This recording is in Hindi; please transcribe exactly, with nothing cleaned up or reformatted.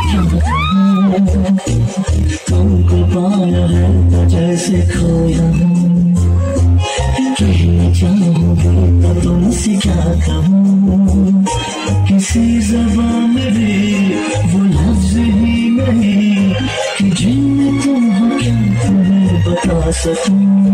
तुमको पाया है तो जैसे खोया हूँ, कहना चाहूँगी तो तुमसे क्या कहूँ, किसी ज़बान में भी वो लफ्ज़ ही नहीं कि जिनमें तुम हो क्या तुम्हें बता सकूँ।